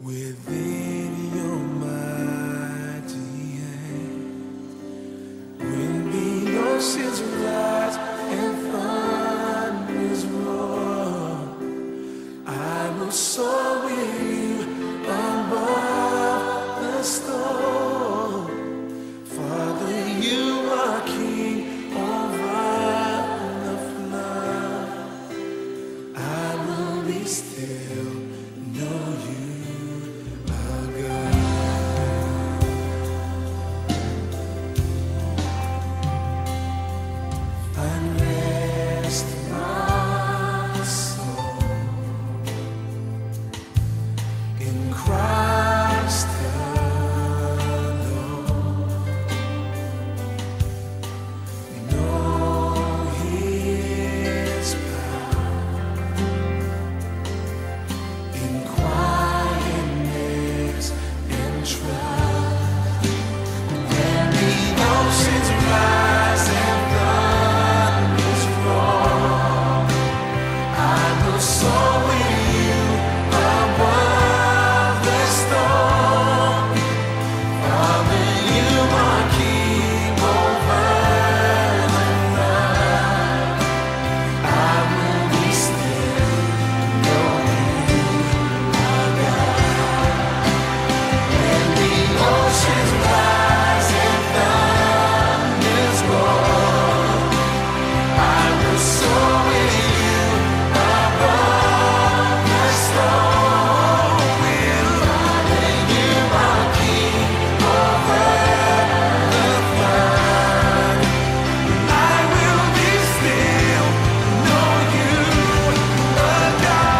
within your mighty hand. When the oceans rise and thunders roar, I will soar with you above the storm. Father, you are King over the flood. I will be still, know you are God. Find rest, my soul, in Christ alone. Know His power in quietness and trust. When the oceans rise and thunders roar, I will soar with you above the storm. Father, you are King over the night. I will be still, know you are God. When the oceans rise and thunders roar, I will soar with you above the storm. Father, you are King over the flood. I will be still, know you are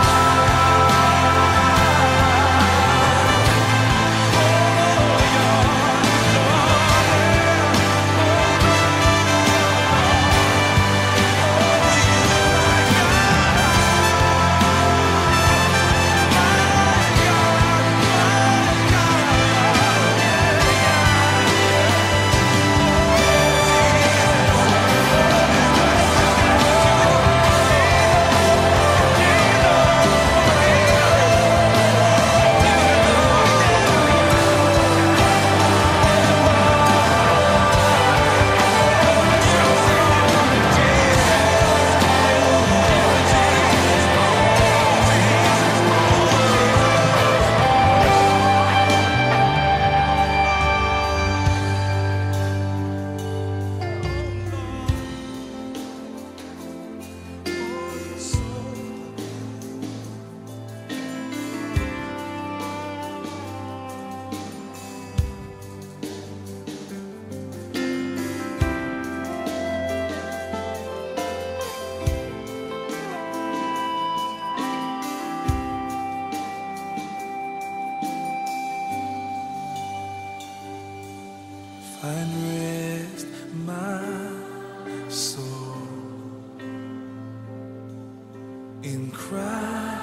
find rest, my soul, in Christ.